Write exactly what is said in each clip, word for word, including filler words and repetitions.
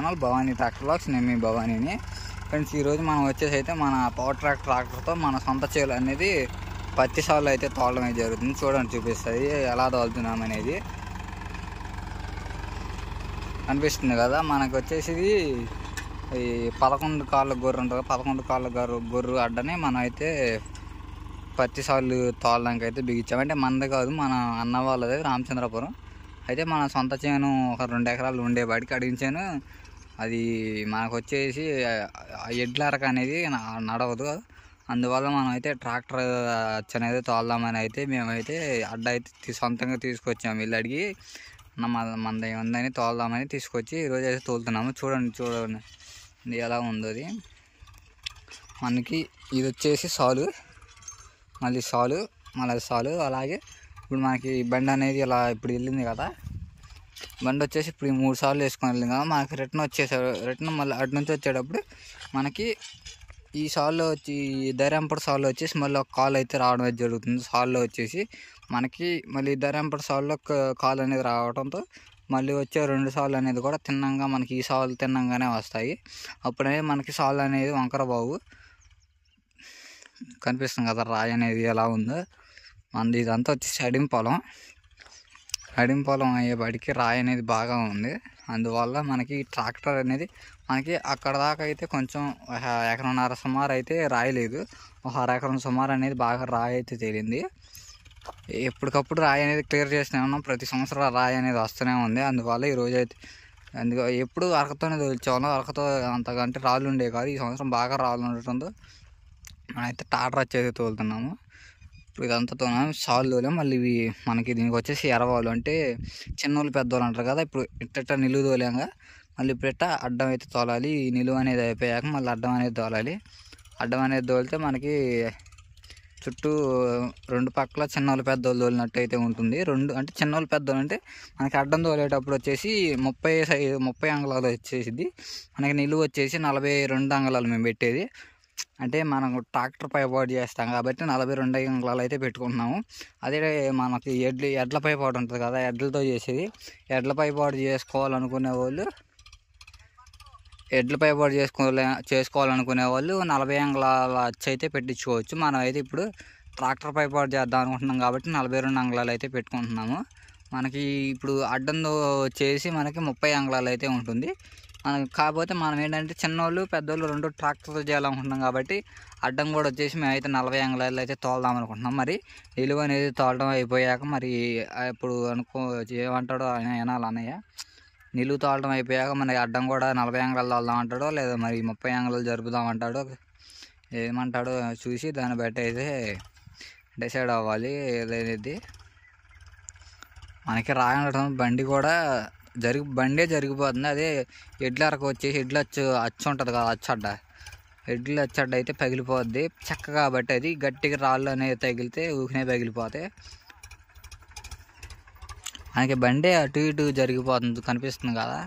Channel Bhavani tractor vlogs. నేను మీ భవానీని. Friends, ఈరోజు మనం వచ్చేసి అయితే మన పవర్ ట్రాక్ ట్రాక్టర్తో మన సొంత చేలు అనేది పత్తి సాగులో అయితే తోలడం అయితే జరుగుతుంది. చూడండి, చూపిస్తుంది ఎలా తోలుతున్నాం అనేది అనిపిస్తుంది కదా. మనకు వచ్చేసి ఈ పదకొండు కాళ్ళ గొర్రె ఉంటుంది. పదకొండు కాళ్ళ గొర్రె గొర్రె అడ్డని మనం అయితే పత్తి సార్లు తోలడానికి అయితే బిగించాం. అంటే మనది కాదు, మన అన్న వాళ్ళది రామచంద్రపురం. అయితే మన సొంత చేను ఒక రెండు ఎకరాలు ఉండేవాడికి అడిగించాను. అది మనకు వచ్చేసి ఎడ్ల అరక అనేది నడవదు. అందువల్ల మనం అయితే ట్రాక్టర్ అనేది తోలుదామని అయితే మేమైతే అడ్డ అయితే సొంతంగా తీసుకొచ్చాము. వీళ్ళు అడిగి మన మన ఉందని తోలుదామని తీసుకొచ్చి ఈరోజు అయితే తోలుతున్నాము. చూడండి చూడండి ఎలా ఉందో అది. మనకి ఇది వచ్చేసి సాలు, మళ్ళీ సాలు, మళ్ళీ సాలు. అలాగే ఇప్పుడు మనకి బండి అనేది ఇలా ఇప్పుడు వెళ్ళింది కదా. బండి వచ్చేసి ఇప్పుడు మూడు సార్లు వేసుకొని వెళ్ళింది కదా. మనకి రిటర్న్ వచ్చేసాడు. రిటర్న్ మళ్ళీ అటు నుంచి వచ్చేటప్పుడు మనకి ఈ సాల్లో వచ్చి ధైర్యంపడి సాల్లో వచ్చేసి మళ్ళీ ఒక కాల్ అయితే రావడం అయితే జరుగుతుంది. సాల్లో వచ్చేసి మనకి మళ్ళీ ధైర్యంపడి సాల్లో కాల్ అనేది రావడంతో మళ్ళీ వచ్చే రెండు సార్లు అనేది కూడా తిన్నంగా మనకి ఈ సార్లు తిన్నంగానే వస్తాయి. అప్పుడే మనకి సాల్ అనేది వంకర బావు కనిపిస్తుంది కదా. రాయి అనేది ఎలా ఉందో మనది. ఇదంతా వచ్చేసి అడిం పొలం. అడిం పొలం అయ్యేపాటికి రాయి అనేది బాగా ఉంది. అందువల్ల మనకి ట్రాక్టర్ అనేది మనకి అక్కడ దాకా అయితే కొంచెం ఎకరన్నర సుమారు అయితే రాయలేదు. ఒక అర ఎకరం సుమారు అనేది బాగా రాయి అయితే తేలింది. ఎప్పటికప్పుడు రాయి అనేది క్లియర్ చేస్తూనే ఉన్నాం. ప్రతి సంవత్సరం రాయి అనేది వస్తూనే ఉంది. అందువల్ల ఈరోజు అయితే అందుకు ఎప్పుడు అరకతోనే తోల్చేవాళ్ళం. అరకతో అంతకంటే రాళ్ళు ఉండే కాదు. ఈ సంవత్సరం బాగా రాళ్ళు ఉండటంతో మనమైతే టాటర్ వచ్చేసి తోలుతున్నాము. ఇప్పుడు ఇదంతా తోలాము. సాలు తోలాం. మళ్ళీ ఇవి మనకి దీనికి వచ్చేసి ఎరవాళ్ళు అంటే చిన్నోళ్ళు పెద్దోళ్ళు అంటారు కదా. ఇప్పుడు ఇట్ట నిలువు తోలాంగా మళ్ళీ ఇప్పుడు ఇట్ట అడ్డం అయితే తోలాలి. నిలువు అనేది అయిపోయాక మళ్ళీ అడ్డం అనేది తోలాలి. అడ్డం అనేది తోలితే మనకి చుట్టూ రెండు పక్కల చిన్నోళ్ళు పెద్దోళ్ళు తోలినట్టు అయితే ఉంటుంది. రెండు అంటే చిన్నోళ్ళు పెద్దోళ్ళు అంటే మనకి అడ్డం తోలేటప్పుడు వచ్చేసి ముప్పై సైజు ముప్పై అంగుళాలు వచ్చేసింది. మనకి నిలువు వచ్చేసి నలభై రెండు అంగుళాలు మేము పెట్టేది. అంటే మనం ట్రాక్టర్ పైపాటు చేస్తాం కాబట్టి నలభై రెండు అంగుళాలు అయితే పెట్టుకుంటున్నాము. అదే మనకి ఎడ్లు ఎడ్ల పైపాటు ఉంటుంది కదా, ఎడ్లతో చేసేది. ఎడ్ల పైపాటు చేసుకోవాలనుకునే వాళ్ళు ఎడ్ల పైపాటు చేసుకోలే చేసుకోవాలనుకునే వాళ్ళు నలభై అంగుళాల అచ్చు అయితే పెట్టించుకోవచ్చు. మనం అయితే ఇప్పుడు ట్రాక్టర్ పైపాటు చేద్దాం అనుకుంటున్నాం కాబట్టి నలభై రెండు అంగుళాలు అయితే పెట్టుకుంటున్నాము. మనకి ఇప్పుడు అడ్డంతో చేసి మనకి ముప్పై అంగుళాలు అయితే ఉంటుంది. మనకి కాకపోతే మనం ఏంటంటే చిన్నోళ్ళు పెద్దోళ్ళు రెండు ట్రాక్టర్తో చేయాలనుకుంటున్నాం కాబట్టి అడ్డం కూడా వచ్చేసి మేమైతే నలభై అంగుళాలు అయితే తోలుదాం అనుకుంటున్నాం. మరి నిలువ అనేది తోలడం అయిపోయాక మరి ఇప్పుడు అనుకో ఏమంటాడో ఆయన ఏనాలి అన్నయ్య, నిలువు తోలడం అయిపోయాక మనకి అడ్డం కూడా నలభై అంగుళాలు తోలుదాం అంటాడో లేదా మరి ముప్పై అంగుళాలు జరుపుదాం అంటాడో ఏమంటాడో చూసి దాన్ని బట్టి అయితే డిసైడ్ అవ్వాలి. ఏదైతే మనకి రాయడం బండి కూడా జరిగి బండే జరిగిపోతుంది. అదే ఎడ్ల అరకు వచ్చేసి ఎడ్లు అచ్చు అచ్చు ఉంటుంది కదా, అచ్చడ్డ ఎడ్లు అచ్చడ్డ అయితే పగిలిపోద్ది చెక్క కాబట్టి. అది గట్టిగా రాళ్ళు అనేది తగిలితే ఊకినే పగిలిపోతాయి. మనకి బండి అటు ఇటు జరిగిపోతుంది కనిపిస్తుంది కదా.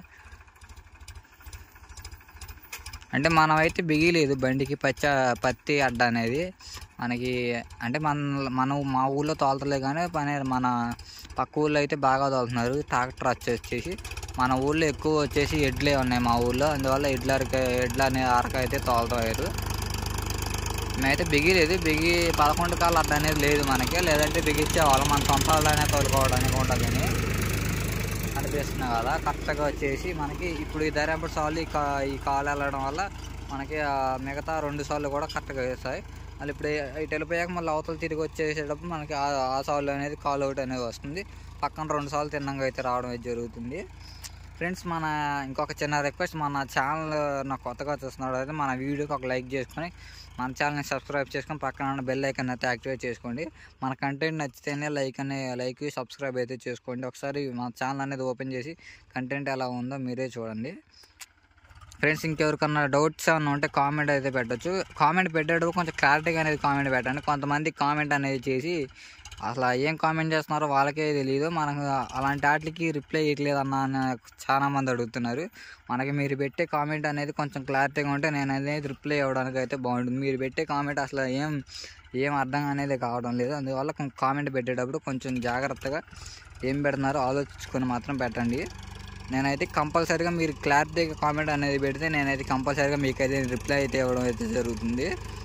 అంటే మనం అయితే బిగిలేదు బండికి పచ్చ పత్తి అడ్డ అనేది మనకి. అంటే మన మన మా ఊళ్ళో తోలుతలే కానీ పని మన పక్క ఊళ్ళో అయితే బాగా తోలుతున్నారు ట్రాక్టర్ వచ్చేసి. మన ఊళ్ళో ఎక్కువ వచ్చేసి ఎడ్లే ఉన్నాయి మా ఊళ్ళో. అందువల్ల ఎడ్ల అరక ఎడ్ల అనే అరక అయితే తోలుతారు. మేమైతే బిగిలేదు. బిగి పదకొండు కాళ్ళు అడ్డ అనేది లేదు మనకి. లేదంటే బిగిచ్చే వాళ్ళు మన సొంత వాళ్ళనే తోలుకోవడానికి ఉంటుంది అని అనిపిస్తున్నాయి కదా. కరెక్ట్గా వచ్చేసి మనకి ఇప్పుడు ఈ ధైర్యంపడి సార్లు ఈ కా ఈ కాలు వెళ్ళడం వల్ల మనకి మిగతా రెండు సార్లు కూడా కరెక్ట్గా వేస్తాయి. మళ్ళీ ఇప్పుడు ఇటు వెళ్ళిపోయాక మళ్ళీ అవతల తిరిగి వచ్చేసేటప్పుడు మనకి ఆ సార్లు అనేది కాల్ అవుట్ అనేది వస్తుంది. పక్కన రెండు సార్లు తిన్నంగా అయితే రావడం అయితే జరుగుతుంది. ఫ్రెండ్స్, మన ఇంకొక చిన్న రిక్వెస్ట్, మన ఛానల్ నాకు కొత్తగా చూస్తున్నాడు అయితే మన వీడియోకి ఒక లైక్ చేసుకొని మన ఛానల్ని సబ్స్క్రైబ్ చేసుకొని పక్కన ఉన్న బెల్ ఐకాన్ అయితే యాక్టివేట్ చేసుకోండి. మన కంటెంట్ నచ్చితేనే లైక్ అనే లైక్ సబ్స్క్రైబ్ అయితే చేసుకోండి. ఒకసారి మన ఛానల్ అనేది ఓపెన్ చేసి కంటెంట్ ఎలా ఉందో మీరే చూడండి. ఫ్రెండ్స్, ఇంకెవరికన్నా డౌట్స్ ఏమన్నా ఉంటే కామెంట్ అయితే పెట్టచ్చు. కామెంట్ పెట్టేటప్పుడు కొంచెం క్లారిటీగా అనేది కామెంట్ పెట్టండి. కొంతమంది కామెంట్ అనేది చేసి అసలు ఏం కామెంట్ చేస్తున్నారో వాళ్ళకే తెలియదు. మనకు అలాంటి వాటికి రిప్లై ఇవ్వట్లేదు అన్న చాలామంది అడుగుతున్నారు. మనకి మీరు పెట్టే కామెంట్ అనేది కొంచెం క్లారిటీగా ఉంటే నేను అనేది రిప్లై ఇవ్వడానికి అయితే బాగుంటుంది. మీరు పెట్టే కామెంట్ అసలు ఏం ఏం అర్థం అనేది కావడం లేదు. అందువల్ల కామెంట్ పెట్టేటప్పుడు కొంచెం జాగ్రత్తగా ఏం పెడుతున్నారో ఆలోచించుకొని మాత్రం పెట్టండి. నేనైతే కంపల్సరీగా మీరు క్లారిటీగా కామెంట్ అనేది పెడితే నేనైతే కంపల్సరీగా మీకైతే రిప్లై అయితే ఇవ్వడం అయితే జరుగుతుంది.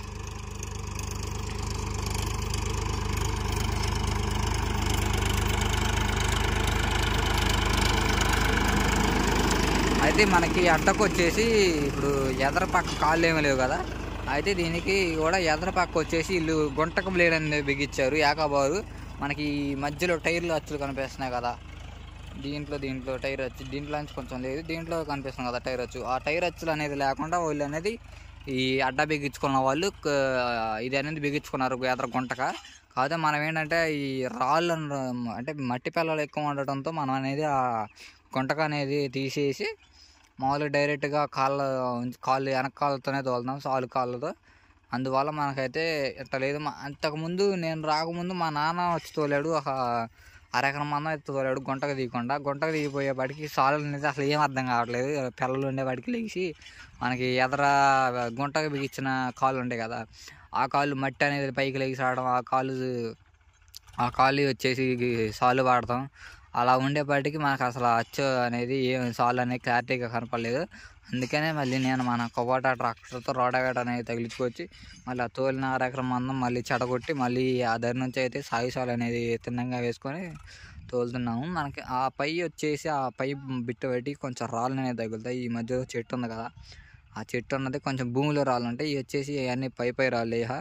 అయితే మనకి అడ్డకు వచ్చేసి ఇప్పుడు ఎదర పక్క కాళ్ళు ఏమీ లేవు కదా, అయితే దీనికి కూడా ఎదర పక్క వచ్చేసి వీళ్ళు గుంటక బ్లేడ్ అనేది బిగించారు ఏకాబారు. మనకి మధ్యలో టైర్లు అచ్చులు కనిపిస్తున్నాయి కదా, దీంట్లో దీంట్లో టైర్ వచ్చి దీంట్లో నుంచి కొంచెం లేదు, దీంట్లో కనిపిస్తుంది కదా టైర్ వచ్చు. ఆ టైర్ అచ్చులు అనేది లేకుండా వాళ్ళు అనేది ఈ అడ్డ బిగించుకున్న వాళ్ళు ఇది అనేది బిగించుకున్నారు ఎదర గుంటక. కాకపోతే మనం ఏంటంటే ఈ రాళ్ళు అంటే మట్టి పిల్లలు ఎక్కువ ఉండటంతో మనం అనేది ఆ గుంటక అనేది తీసేసి మామూలుగా డైరెక్ట్గా కాళ్ళ కాళ్ళు వెనక కాళ్ళతోనే తోలుతాం, సాలు కాళ్ళతో. అందువల్ల మనకైతే ఇట్లా లేదు. అంతకుముందు నేను రాకముందు మా నాన్న వచ్చి తోలాడు, ఒక అరెకరం మందం ఎత్తు తోలాడు గుంటకు తీయకుండా. గుంటకు దిగిపోయేపాటికి సాలు అనేది అసలు ఏం అర్థం కావట్లేదు. పిల్లలు ఉండేవాడికి లేచి మనకి ఎదర గుంటకు బిగించిన కాళ్ళు ఉంటాయి కదా, ఆ కాళ్ళు మట్టి అనేది పైకి లేచి రావడం, ఆ కాళ్ళు ఆ కాళ్ళు వచ్చేసి సాలు వాడతాం. అలా ఉండేపాటికి మనకు అసలు అచ్చు అనేది ఏం సాల్ అనేది క్లారిటీగా కనపడలేదు. అందుకనే మళ్ళీ నేను మన కొబాటా ట్రాక్టర్తో రోటావేటర్ అనేది తగిలించుకొచ్చి మళ్ళీ ఆ తోలిన అరెకరం మందం మళ్ళీ చెడగొట్టి మళ్ళీ ఆ దగ్గర నుంచి అయితే సాయి సాల్ అనేది తిన్నంగా వేసుకొని తోలుతున్నాము. మనకి ఆ పై వచ్చేసి ఆ పై బిట్టు పెట్టి కొంచెం రాళ్ళు అనేది తగులుతాయి. ఈ మధ్య చెట్టు ఉంది కదా, ఆ చెట్టు ఉన్నది కొంచెం భూమిలో రాళ్ళు ఉంటాయి, ఇవి వచ్చేసి అవన్నీ పై పై రాళ్ళు. ఇక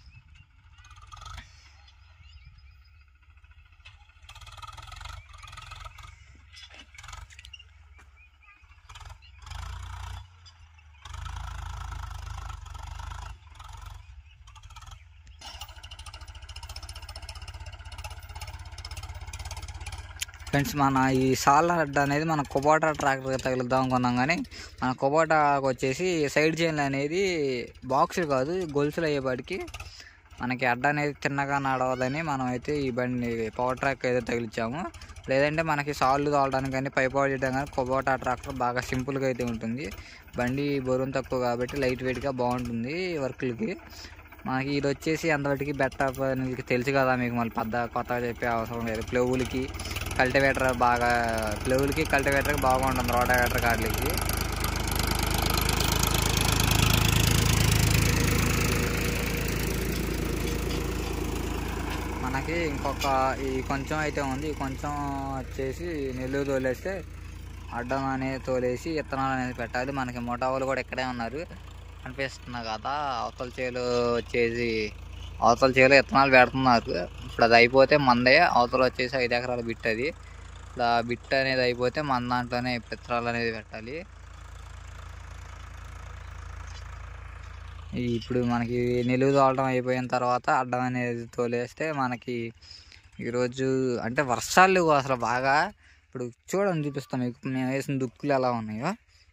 ఫ్రెండ్స్, మన ఈ సాల్ అడ్డ అనేది మన కొబాటా ట్రాక్టర్గా తగిలిద్దాం అనుకున్నాం, కానీ మన కొబాటాకు వచ్చేసి సైడ్ చైన్లు అనేది బాక్సులు కాదు గొలుసులు అయ్యేపాటికి మనకి అడ్డ అనేది తిన్నగా నడవదని మనం అయితే ఈ బండి పవర్ ట్రాక్ అయితే తగిలించాము. లేదంటే మనకి సాళ్ళు తోలడానికి కానీ పైప్ చేయడం కానీ కొబాటా ట్రాక్టర్ బాగా సింపుల్గా అయితే ఉంటుంది. బండి బరువు తక్కువ కాబట్టి లైట్ వెయిట్గా బాగుంటుంది వర్క్లకి. మనకి ఇది వచ్చేసి అంతవరకు బెటర్ అనేది తెలుసు కదా మీకు, మళ్ళీ పెద్ద కొత్తగా చెప్పే అవసరం లేదు. ప్లౌలకి కల్టివేటర్ బాగా ప్లౌలకి కల్టివేటర్కి బాగుంటుంది రోటావేటర్ కార్లకి. మనకి ఇంకొక ఈ కొంచెం అయితే ఉంది, ఈ కొంచెం వచ్చేసి నెల్లూరు తోలేస్తే అడ్డం అనేది తోలేసి విత్తనాలు అనేది పెట్టాలి. మనకి మోటావులు కూడా ఇక్కడే ఉన్నారు కనిపిస్తున్నా కదా, అవతల చేలు వచ్చేసి అవతల చేలు విత్తనాలు పెడుతున్నారు. ఇప్పుడు అది అయిపోతే మందే, అవతల వచ్చేసి ఐదు ఎకరాల బిట్, అది ఇలా బిట్ అనేది అయిపోతే మన దాంట్లోనే విత్తనాలు అనేది పెట్టాలి. ఇప్పుడు మనకి నిలువు తోలడం అయిపోయిన తర్వాత అడ్డం అనేది తోలేస్తే మనకి ఈరోజు అంటే వర్షాలు లేవు అసలు బాగా. ఇప్పుడు చూడండి చూపిస్తాం మీకు మేము వేసిన దుక్కులు ఎలా ఉన్నాయో.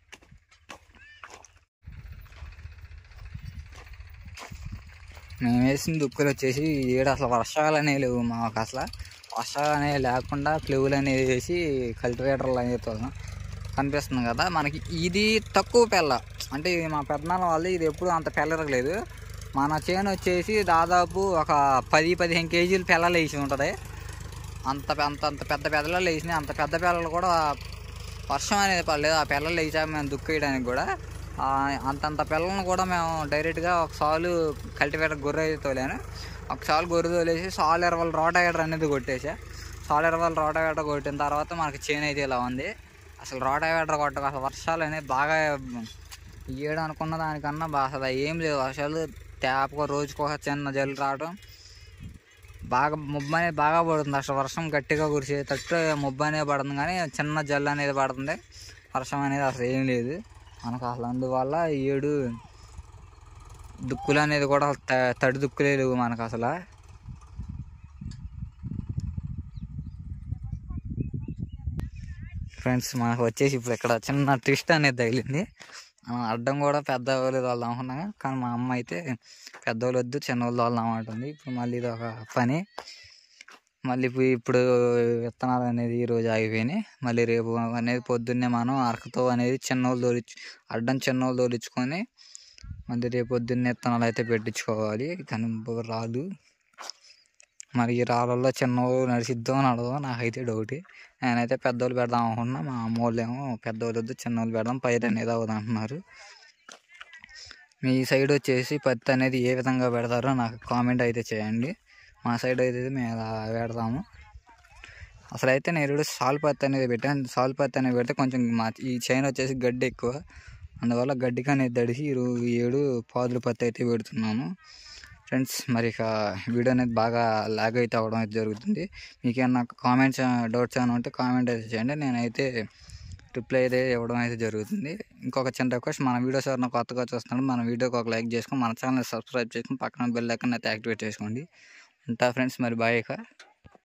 మేము వేసిన దుక్కులు వచ్చేసి ఏడు అసలు వర్షాలు అనేవి లేవు మాకు, అసలు వర్షాలు అనేవి లేకుండా ప్లెవులు అనేది వేసి కల్టివేటర్లు అనేది తోలాం. కనిపిస్తుంది కదా మనకి ఇది తక్కువ పెళ్ళ, అంటే మా పెద్దనాన్న వాళ్ళు ఇది ఎప్పుడు అంత పెళ్ళరగలేదు. మన చేను వచ్చేసి దాదాపు ఒక పది పదిహేను కేజీలు పిల్లలు వేసి ఉంటుంది. అంత అంత అంత పెద్ద పెద్దలు వేసినాయి. అంత పెద్ద పిల్లలు కూడా వర్షం అనేది పడలేదు. ఆ పిల్లలు వేసాము మేము దుక్కేయడానికి కూడా. అంతంత పిల్లలను కూడా మేము డైరెక్ట్గా ఒక సాలు కల్టివేటర్ గొర్రె తోలాను. ఒక సాలు గొర్రె తోలేసి సాలు ఇరవై రోటావేటర్ అనేది కొట్టేసా. సాలు ఇరవై రోటావేటర్ కొట్టిన తర్వాత మనకి చేను అయితే ఇలా ఉంది. అసలు రోటావేటర్ కొట్టక అసలు వర్షాలు అనేది బాగా ఏడు అనుకున్న దానికన్నా బాగా అసలు ఏం లేదు. వర్షాలు తేపగా రోజుకు ఒక చిన్న జల్లు రావడం, బాగా ముబ్బు అనేది బాగా పడుతుంది. అసలు వర్షం గట్టిగా కురిసేటట్టు ముబ్బు అనేది పడుతుంది, కానీ చిన్న జల్లు అనేది పడుతుంది. వర్షం అనేది అసలు ఏం లేదు మనకు అసలు. అందువల్ల ఏడు దుక్కులు అనేది కూడా తడి దుక్కులే లేవు మనకు అసలు. ఫ్రెండ్స్, మనకు వచ్చేసి ఇప్పుడు ఇక్కడ చిన్న ట్విస్ట్ అనేది తగిలింది. అడ్డం కూడా పెద్ద వాళ్ళు తోలుదాం అనుకున్నాగా, కానీ మా అమ్మ అయితే పెద్దవాళ్ళు వద్దు చిన్న వాళ్ళు తోలుదాం అంటుంది. ఇప్పుడు మళ్ళీ ఇది ఒక పని. మళ్ళీ ఇప్పుడు విత్తనాలు అనేది ఈరోజు ఆగిపోయినాయి. మళ్ళీ రేపు అనేది పొద్దున్నే మనం అరకతో అనేది చిన్నోళ్ళు తోలిచ్చు అడ్డం చిన్నోళ్ళు తోలించుకొని మళ్ళీ రేపు పొద్దున్నే విత్తనాలు అయితే పెట్టించుకోవాలి. కానీ రాదు మరి ఈ రాళ్ళల్లో చిన్నవాళ్ళు నడిచిద్దో నడదో నాకైతే డౌట్. నేనైతే పెద్దోళ్ళు పెడదాం అనుకున్నా, మా అమ్మోళ్ళు ఏమో పెద్దోళ్ళు వద్దు చిన్నోళ్ళు పెడదాం పైరు అనేది అవుతుంది అంటున్నారు. మీ సైడ్ వచ్చేసి పత్తి అనేది ఏ విధంగా పెడతారో నాకు కామెంట్ అయితే చేయండి. మా సైడ్ అయితే మేము ఇలా పెడతాము. అసలు అయితే నేను ఇప్పుడు సాల్ పత్తి అనేది పెట్టాను. సాల్ పత్తి అనేది పెడితే కొంచెం మా ఈ చైన్ వచ్చేసి గడ్డి ఎక్కువ, అందువల్ల గడ్డికి అనేది తడిసి ఈ ఏడు పాదుల పత్తి అయితే పెడుతున్నాము ఫ్రెండ్స్. మరి ఇక వీడియో అనేది బాగా లాగ్ అయితే అవ్వడం అయితే జరుగుతుంది. మీకు ఏమన్నా కామెంట్స్ డౌట్స్ ఏమైనా ఉంటే కామెంట్ అయితే చేయండి, నేనైతే రిప్లై అయితే ఇవ్వడం అయితే జరుగుతుంది. ఇంకొక చిన్న రిక్వెస్ట్, మన వీడియోస్ ఎవరైనా కొత్తగా చూస్తున్నాడు మన వీడియోకి ఒక లైక్ చేసుకొని మన ఛానల్ సబ్స్క్రైబ్ చేసుకొని పక్కన బెల్ ఐకాన్ అయితే యాక్టివేట్ చేసుకోండి. ఉంటా ఫ్రెండ్స్, మరి బాయ్ ఇక.